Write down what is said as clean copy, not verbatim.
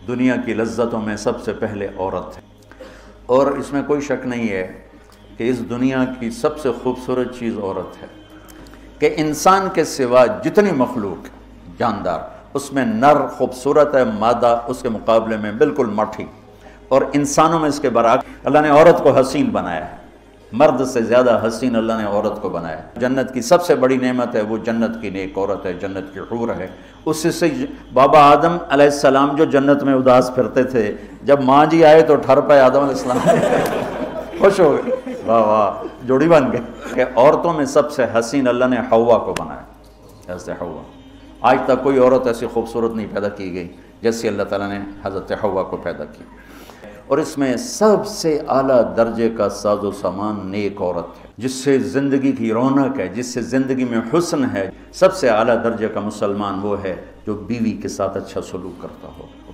دنیا کی لذتوں میں سب سے پہلے عورت ہے، اور اس میں کوئی شک نہیں ہے کہ اس دنیا کی سب سے خوبصورت چیز عورت ہے، کہ انسان کے سوا جتنی مخلوق جاندار اس میں نر خوبصورت ہے، مادہ اس کے مقابلے میں بالکل مٹھی، اور انسانوں میں اس کے برعکس اللہ نے عورت کو حسین بنایا ہے، مرد سے زیادہ حسین اللہ نے عورت کو بنایا ہے۔ جنت کی سب سے بڑی نعمت ہے وہ جنت کی نیک عورت ہے، جنت کی حور ہے۔ اس سے بابا آدم علیہ السلام جو جنت میں اداس پھرتے تھے، جب ماں جی آئے تو ٹھر پائے آدم علیہ السلام، خوش ہو گئے، واہ واہ جوڑی بن گئے۔ کہ عورتوں میں سب سے حسین اللہ نے حوا کو بنایا، جیسے حوا، آج تک کوئی عورت ایسی خوبصورت نہیں پیدا کی گئی جیسے اللہ تعالیٰ نے حضرت حوا کو پیدا کی، اور اس میں سب سے اعلیٰ درجے کا ساز و سامان نیک عورت ہے، جس سے زندگی کی رونق ہے، جس سے زندگی میں حسن ہے۔ سب سے اعلیٰ درجے کا مسلمان وہ ہے جو بیوی کے ساتھ اچھا سلوک کرتا ہو۔